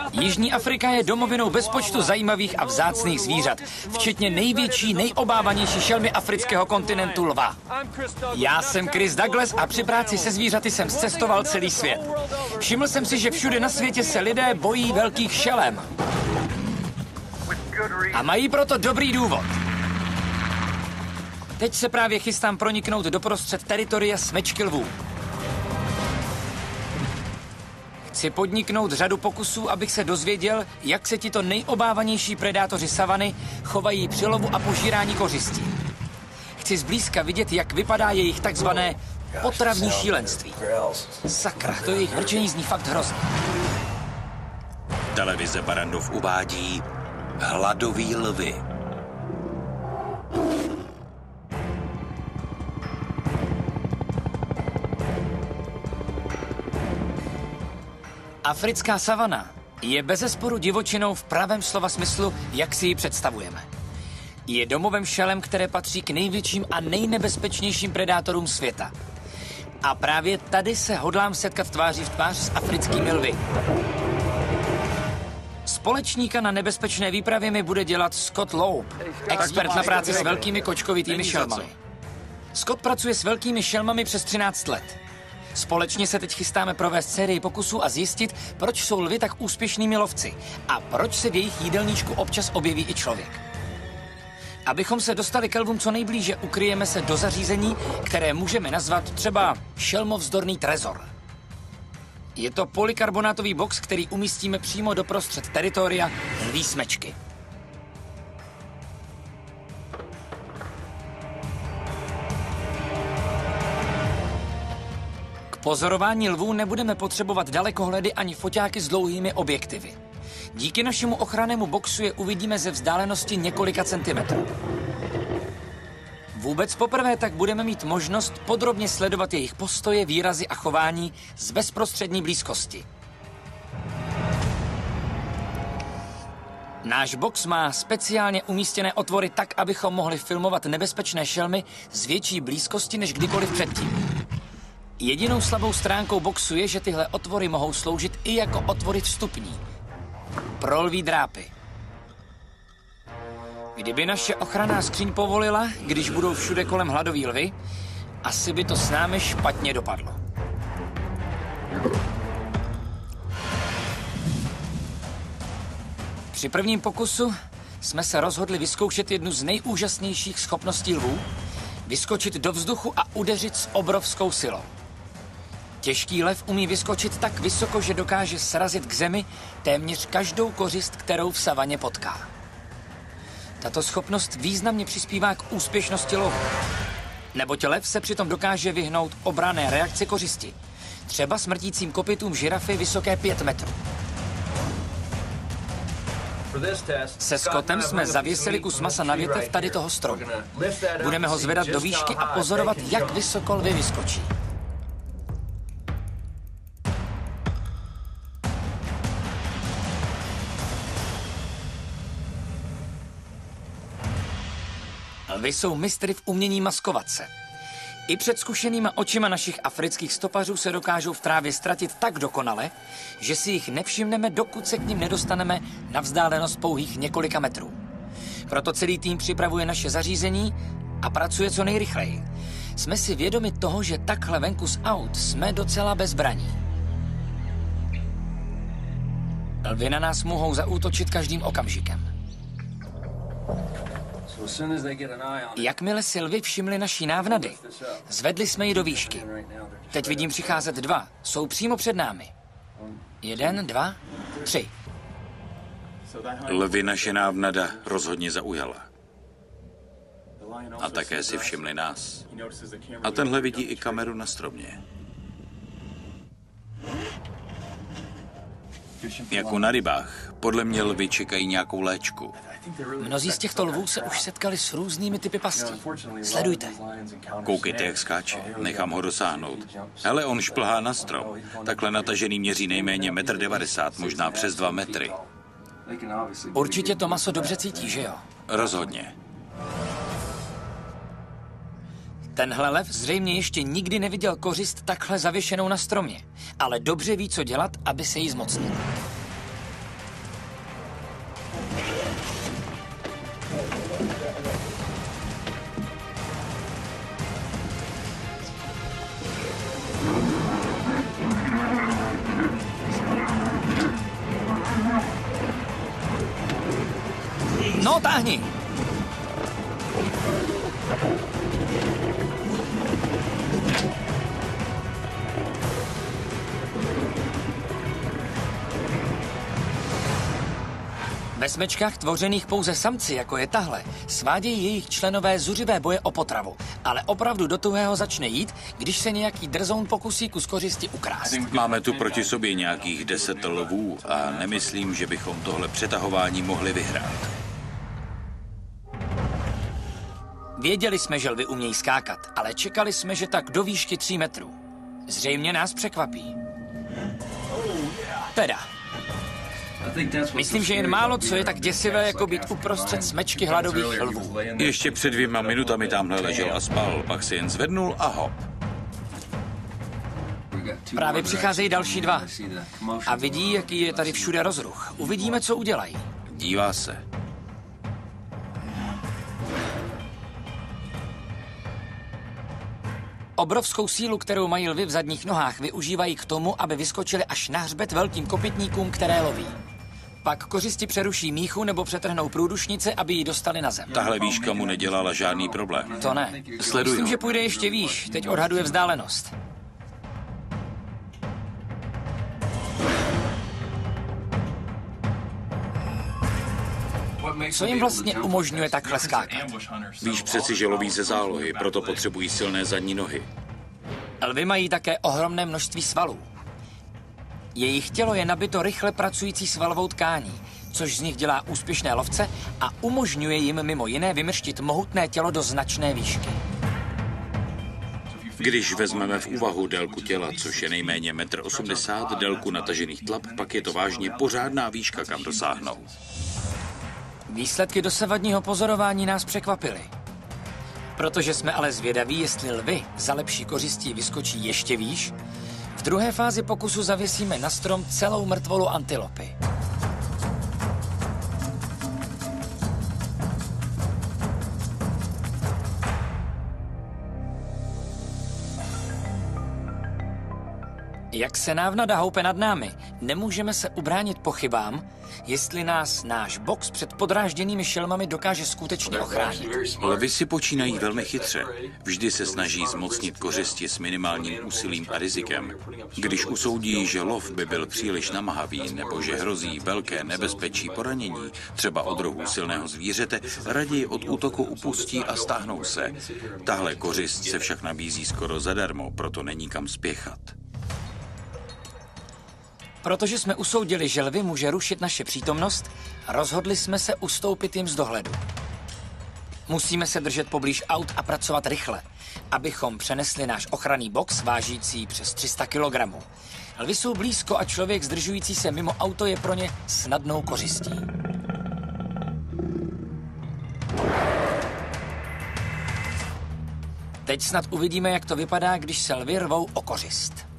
Jižní Afrika je domovinou bezpočtu zajímavých a vzácných zvířat, včetně největší, nejobávanější šelmy afrického kontinentu lva. Já jsem Chris Douglas a při práci se zvířaty jsem zcestoval celý svět. Všiml jsem si, že všude na světě se lidé bojí velkých šelem. A mají proto dobrý důvod. Teď se právě chystám proniknout doprostřed teritoria smečky lvů. Chci podniknout řadu pokusů, abych se dozvěděl, jak se tito nejobávanější predátoři savany chovají při lovu a požírání kořistí. Chci zblízka vidět, jak vypadá jejich takzvané potravní šílenství. Sakra, to jejich hrčení zní fakt hrozně. Televize Barrandov uvádí hladový lvy. Africká savana je bezesporu divočinou v pravém slova smyslu, jak si ji představujeme. Je domovem šelem, které patří k největším a nejnebezpečnějším predátorům světa. A právě tady se hodlám setkat tváří v tvář s africkými lvy. Společníka na nebezpečné výpravě mi bude dělat Scott Loeb, expert na práci s velkými kočkovitými šelmami. Scott pracuje s velkými šelmami přes 13 let. Společně se teď chystáme provést sérii pokusů a zjistit, proč jsou lvi tak úspěšnými lovci a proč se v jejich jídelníčku občas objeví i člověk. Abychom se dostali ke lvům co nejblíže, ukryjeme se do zařízení, které můžeme nazvat třeba šelmovzdorný trezor. Je to polykarbonátový box, který umístíme přímo doprostřed teritoria lví smečky. K pozorování lvů nebudeme potřebovat dalekohledy ani foťáky s dlouhými objektivy. Díky našemu ochrannému boxu je uvidíme ze vzdálenosti několika centimetrů. Vůbec poprvé tak budeme mít možnost podrobně sledovat jejich postoje, výrazy a chování z bezprostřední blízkosti. Náš box má speciálně umístěné otvory tak, abychom mohli filmovat nebezpečné šelmy z větší blízkosti než kdykoliv předtím. Jedinou slabou stránkou boxu je, že tyhle otvory mohou sloužit i jako otvory vstupní pro lví drápy. Kdyby naše ochranná skříň povolila, když budou všude kolem hladoví lvy, asi by to s námi špatně dopadlo. Při prvním pokusu jsme se rozhodli vyzkoušet jednu z nejúžasnějších schopností lvů, vyskočit do vzduchu a udeřit s obrovskou silou. Těžký lev umí vyskočit tak vysoko, že dokáže srazit k zemi téměř každou kořist, kterou v savaně potká. Tato schopnost významně přispívá k úspěšnosti lovu. Neboť lev se přitom dokáže vyhnout obranné reakci kořisti. Třeba smrtícím kopytům žirafy vysoké 5 metrů. Se Scottem jsme zavěsili kus masa na větev tady toho stromu. Budeme ho zvedat do výšky a pozorovat, jak vysoko lvy vyskočí. Lvy jsou mistry v umění maskovat se. I před zkušenýma očima našich afrických stopařů se dokážou v trávě ztratit tak dokonale, že si jich nevšimneme, dokud se k nim nedostaneme na vzdálenost pouhých několika metrů. Proto celý tým připravuje naše zařízení a pracuje co nejrychleji. Jsme si vědomi toho, že takhle venku z aut jsme docela bez zbraní. Lvy na nás mohou zaútočit každým okamžikem. Jakmile si lvy všimli naší návnady, zvedli jsme ji do výšky. Teď vidím přicházet 2. Jsou přímo před námi. 1, 2, 3. Lvy naše návnada rozhodně zaujala. A také si všimli nás. A tenhle vidí i kameru na stromě. Jako na rybách, podle mě lvy čekají nějakou léčku. Mnozí z těchto lvů se už setkali s různými typy pastí. Sledujte. Koukejte, jak skáče. Nechám ho dosáhnout. Hele, on šplhá na strom. Takhle natažený měří nejméně 1,90 m, možná přes 2 metry. Určitě to maso dobře cítí, že jo? Rozhodně. Tenhle lev zřejmě ještě nikdy neviděl kořist takhle zavěšenou na stromě, ale dobře ví, co dělat, aby se jí zmocnil. No, táhni! Ve smečkách tvořených pouze samci, jako je tahle, svádějí jejich členové zuřivé boje o potravu, ale opravdu do tuhého začne jít, když se nějaký drzoun pokusí kus kořisti ukrást. Máme tu proti sobě nějakých 10 lvů a nemyslím, že bychom tohle přetahování mohli vyhrát. Věděli jsme, že lvy umějí skákat, ale čekali jsme, že tak do výšky 3 metrů. Zřejmě nás překvapí. Teda. Myslím, že jen málo co je tak děsivé, jako být uprostřed smečky hladových lvů. Ještě před 2 minutami tamhle ležel a spal, pak si jen zvednul a hop. Právě přicházejí další 2. A vidí, jaký je tady všude rozruch. Uvidíme, co udělají. Dívá se. Obrovskou sílu, kterou mají lvy v zadních nohách, využívají k tomu, aby vyskočili až na hřbet velkým kopytníkům, které loví. Pak kořisti přeruší míchu nebo přetrhnou průdušnice, aby ji dostali na zem. Tahle výška mu nedělala žádný problém. To ne. Sleduju. Myslím, že půjde ještě výš. Teď odhaduje vzdálenost. Co jim vlastně umožňuje takhle skákat? Víš přeci, že loví ze zálohy, proto potřebují silné zadní nohy. Lvy mají také ohromné množství svalů. Jejich tělo je nabito rychle pracující svalovou tkání, což z nich dělá úspěšné lovce a umožňuje jim mimo jiné vymrštit mohutné tělo do značné výšky. Když vezmeme v úvahu délku těla, což je nejméně 1,80 m, délku natažených tlap, pak je to vážně pořádná výška, kam dosáhnou. Výsledky dosavadního pozorování nás překvapily. Protože jsme ale zvědaví, jestli lvy za lepší kořistí vyskočí ještě výš, v druhé fázi pokusu zavěsíme na strom celou mrtvolu antilopy. Jak se návnada houpe nad námi, nemůžeme se ubránit pochybám, jestli nás náš box před podrážděnými šelmami dokáže skutečně ochránit. Lvy si počínají velmi chytře. Vždy se snaží zmocnit kořisti s minimálním úsilím a rizikem. Když usoudí, že lov by byl příliš namáhavý nebo že hrozí velké nebezpečí poranění, třeba od rohu silného zvířete, raději od útoku upustí a stáhnou se. Tahle kořist se však nabízí skoro zadarmo, proto není kam spěchat. Protože jsme usoudili, že lvy může rušit naše přítomnost, rozhodli jsme se ustoupit jim z dohledu. Musíme se držet poblíž aut a pracovat rychle, abychom přenesli náš ochranný box vážící přes 300 kg. Lvy jsou blízko a člověk zdržující se mimo auto je pro ně snadnou kořistí. Teď snad uvidíme, jak to vypadá, když se lvy rvou o kořist.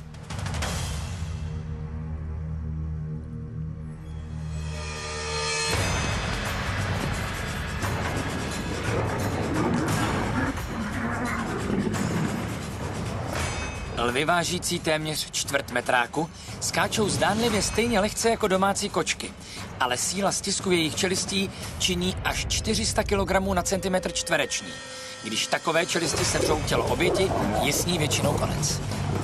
Lvy vážící téměř 1/4 metráku skáčou zdánlivě stejně lehce jako domácí kočky, ale síla stisku jejich čelistí činí až 400 kg na centimetr čtvereční. Když takové čelisti sevřou tělo oběti, je s ní většinou konec.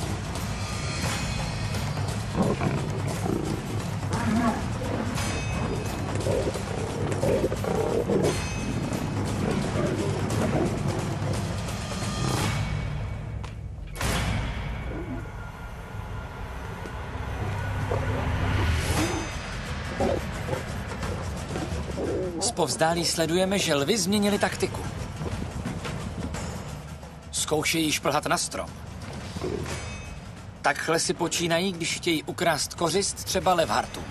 Zpovzdálí sledujeme, že lvy změnili taktiku. Zkoušejí šplhat na strom. Takhle si počínají, když chtějí ukrást kořist třeba levhartům.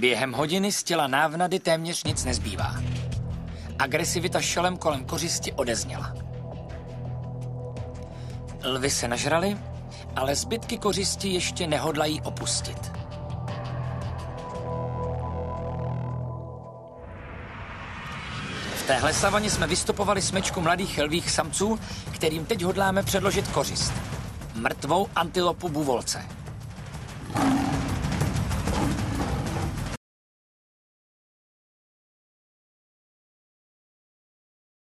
Během hodiny z těla návnady téměř nic nezbývá. Agresivita šelem kolem kořisti odezněla. Lvy se nažrali, ale zbytky kořisti ještě nehodlají opustit. V téhle savaně jsme vystopovali smečku mladých lvích samců, kterým teď hodláme předložit kořist. Mrtvou antilopu buvolce.